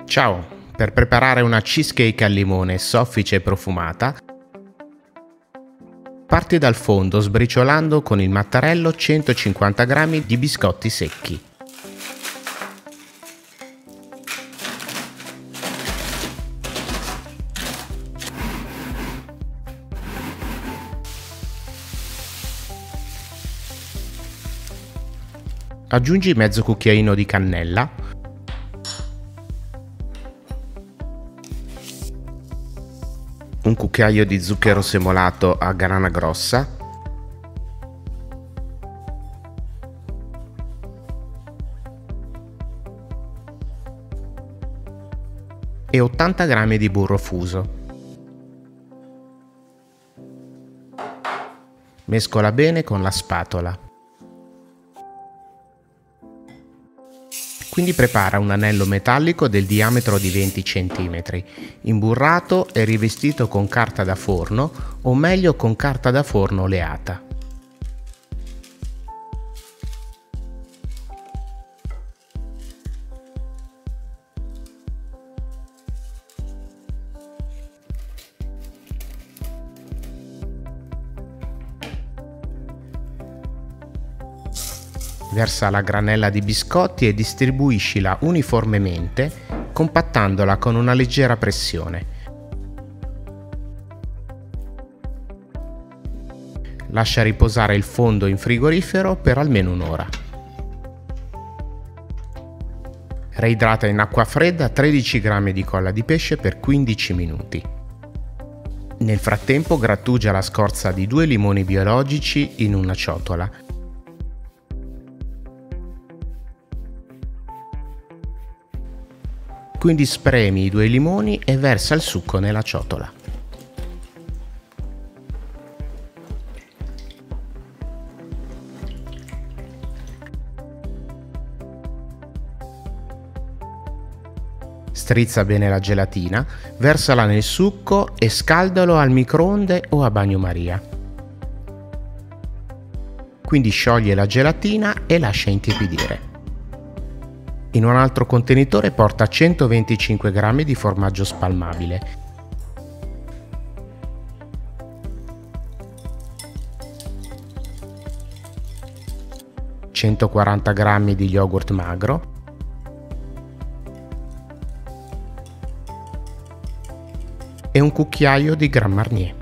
Ciao, per preparare una cheesecake al limone soffice e profumata, parti dal fondo sbriciolando con il mattarello 150 g di biscotti secchi. Aggiungi mezzo cucchiaino di cannella, un cucchiaio di zucchero semolato a grana grossa, e 80 g di burro fuso. Mescola bene con la spatola. Quindi prepara un anello metallico del diametro di 20 cm, imburrato e rivestito con carta da forno o meglio con carta da forno oleata. Versa la granella di biscotti e distribuiscila uniformemente, compattandola con una leggera pressione. Lascia riposare il fondo in frigorifero per almeno un'ora. Reidrata in acqua fredda 13 g di colla di pesce per 15 minuti. Nel frattempo grattugia la scorza di 2 limoni biologici in una ciotola. Quindi spremi i 2 limoni e versa il succo nella ciotola. Strizza bene la gelatina, versala nel succo e scaldalo al microonde o a bagnomaria. Quindi scioglie la gelatina e lascia intiepidire. In un altro contenitore porta 125 g di formaggio spalmabile. ...140 g di yogurt magro... ...e un cucchiaio di Grand Marnier.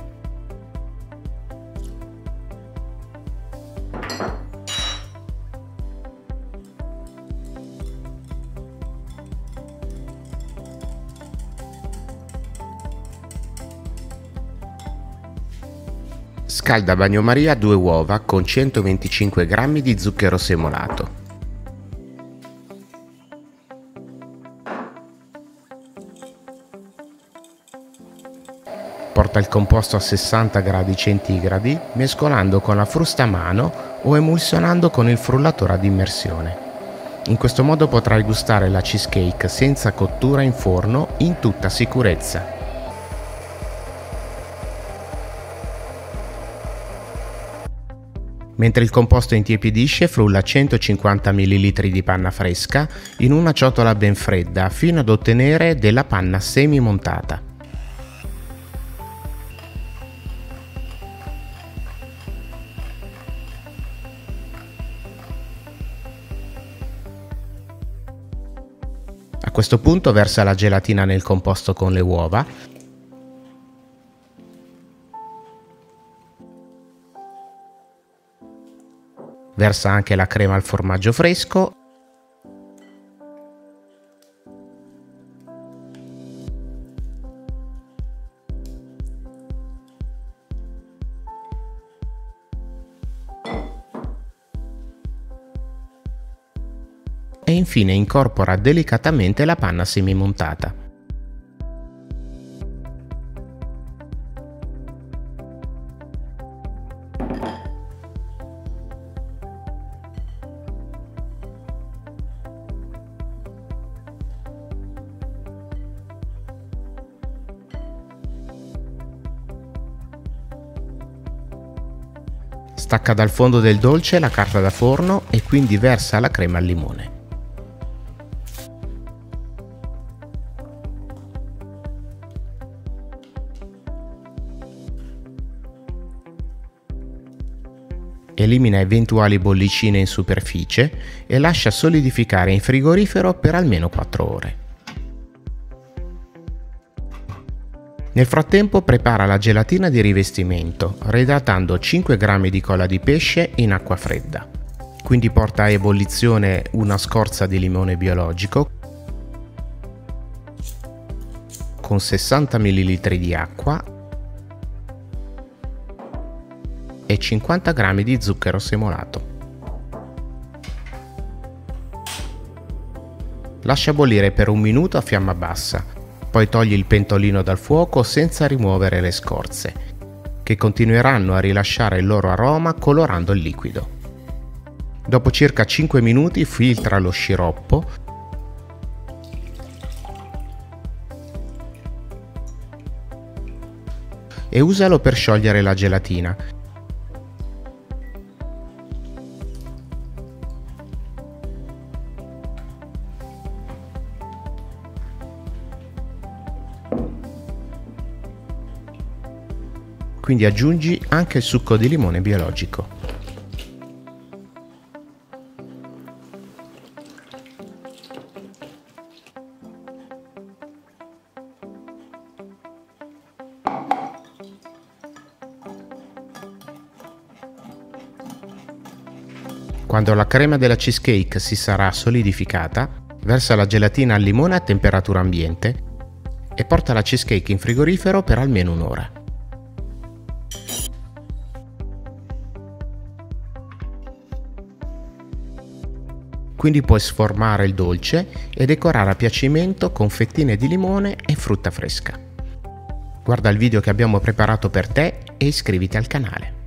Scalda a bagnomaria 2 uova con 125 g di zucchero semolato. Porta il composto a 60 gradi centigradi mescolando con la frusta a mano o emulsionando con il frullatore ad immersione. In questo modo potrai gustare la cheesecake senza cottura in forno in tutta sicurezza. Mentre il composto intiepidisce, frulla 150 ml di panna fresca in una ciotola ben fredda fino ad ottenere della panna semi-montata. A questo punto versa la gelatina nel composto con le uova. Versa anche la crema al formaggio fresco e infine incorpora delicatamente la panna semimontata. Stacca dal fondo del dolce la carta da forno e quindi versa la crema al limone. Elimina eventuali bollicine in superficie e lascia solidificare in frigorifero per almeno 4 ore. Nel frattempo prepara la gelatina di rivestimento, reidratando 5 g di colla di pesce in acqua fredda. Quindi porta a ebollizione una scorza di limone biologico con 60 ml di acqua e 50 g di zucchero semolato. Lascia bollire per 1 minuto a fiamma bassa, poi togli il pentolino dal fuoco senza rimuovere le scorze, che continueranno a rilasciare il loro aroma colorando il liquido. Dopo circa 5 minuti filtra lo sciroppo e usalo per sciogliere la gelatina. Quindi aggiungi anche il succo di limone biologico. Quando la crema della cheesecake si sarà solidificata, versa la gelatina al limone a temperatura ambiente e porta la cheesecake in frigorifero per almeno un'ora. Quindi puoi sformare il dolce e decorare a piacimento con fettine di limone e frutta fresca. Guarda il video che abbiamo preparato per te e iscriviti al canale.